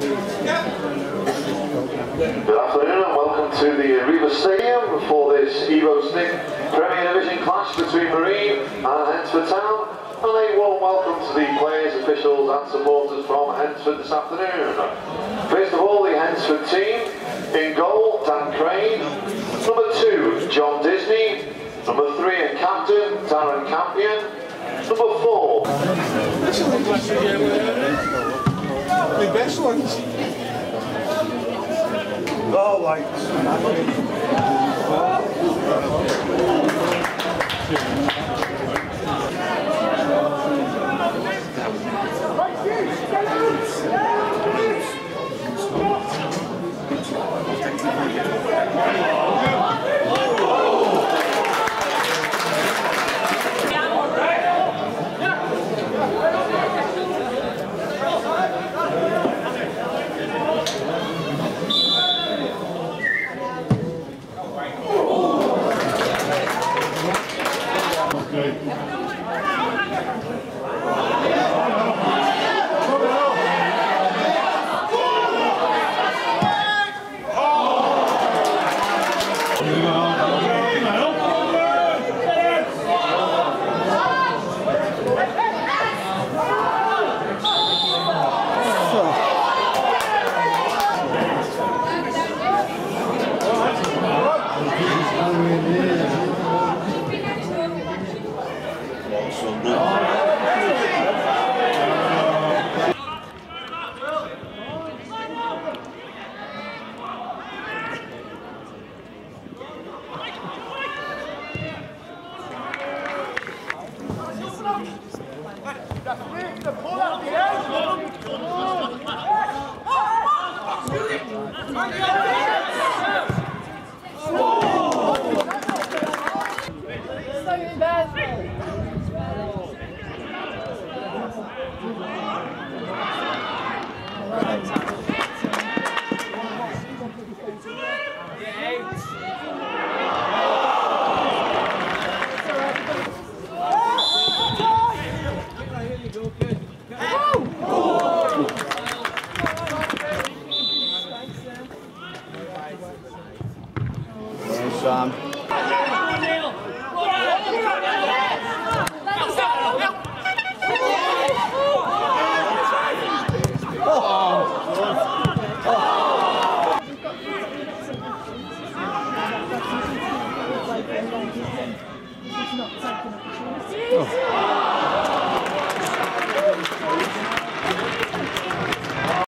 Good afternoon and welcome to the Riva Stadium for this Evo Stick Premier Division clash between Marine and Hednesford Town. And a warm welcome to the players, officials and supporters from Hednesford this afternoon. First of all, the Hednesford team. In goal, Dan Crane. Number 2, John Disney. Number 3 and captain, Darren Campion. Number 4. The best ones. Oh, like.